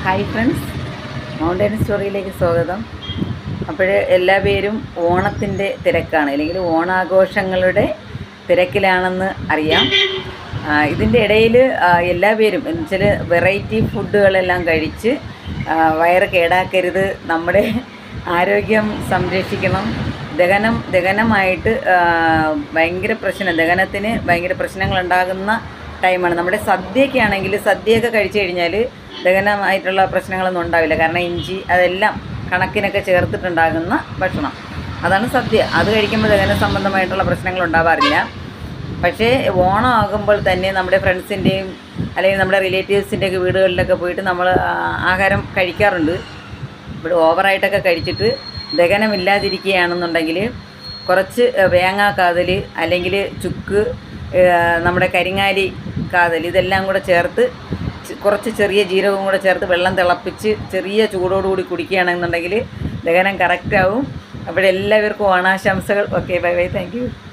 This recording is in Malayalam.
ഹായ് ഫ്രണ്ട്സ്, മൗണ്ടൻ സ്റ്റോറിയിലേക്ക് സ്വാഗതം. അപ്പോൾ എല്ലാ പേരും ഓണത്തിൻ്റെ തിരക്കാണ്, അല്ലെങ്കിൽ ഓണാഘോഷങ്ങളുടെ തിരക്കിലാണെന്ന് അറിയാം. ഇതിൻ്റെ ഇടയിൽ എല്ലാ പേരും എന്നുവെച്ചാൽ വെറൈറ്റി ഫുഡുകളെല്ലാം കഴിച്ച് വയറ് കേടാക്കരുത്, നമ്മുടെ ആരോഗ്യം സംരക്ഷിക്കണം. ദഹനമായിട്ട് ഭയങ്കര ദഹനത്തിന് ഭയങ്കര പ്രശ്നങ്ങളുണ്ടാകുന്ന ടൈമാണ്. നമ്മുടെ സദ്യയൊക്കെ സദ്യയൊക്കെ കഴിച്ചു കഴിഞ്ഞാൽ ദഹനമായിട്ടുള്ള പ്രശ്നങ്ങളൊന്നും ഉണ്ടാവില്ല. കാരണം ഇഞ്ചി അതെല്ലാം കണക്കിനൊക്കെ ചേർത്തിട്ടുണ്ടാകുന്ന ഭക്ഷണം, അതാണ് സദ്യ. അത് കഴിക്കുമ്പോൾ ദഹന സംബന്ധമായിട്ടുള്ള പ്രശ്നങ്ങൾ ഉണ്ടാവാറില്ല. പക്ഷേ ഓണം ആകുമ്പോൾ തന്നെ നമ്മുടെ ഫ്രണ്ട്സിൻ്റെയും അല്ലെങ്കിൽ നമ്മുടെ റിലേറ്റീവ്സിൻ്റെയൊക്കെ വീടുകളിലൊക്കെ പോയിട്ട് നമ്മൾ ആഹാരം കഴിക്കാറുണ്ട്. ഇവിടെ ഓവറായിട്ടൊക്കെ കഴിച്ചിട്ട് ദഹനമില്ലാതിരിക്കുകയാണെന്നുണ്ടെങ്കിൽ കുറച്ച് വേങ്ങാക്കാതൽ അല്ലെങ്കിൽ ചുക്ക്, നമ്മുടെ കരിങ്ങാലി കാതൽ, ഇതെല്ലാം കൂടെ ചേർത്ത് കുറച്ച് ചെറിയ ജീരകവും കൂടെ ചേർത്ത് വെള്ളം തിളപ്പിച്ച് ചെറിയ ചൂടോടുകൂടി കുടിക്കുകയാണെന്നുണ്ടെങ്കിൽ ദഹനം കറക്റ്റാവും. അപ്പോൾ എല്ലാവർക്കും ഓണാശംസകൾ. Okay, bye bye, thank U.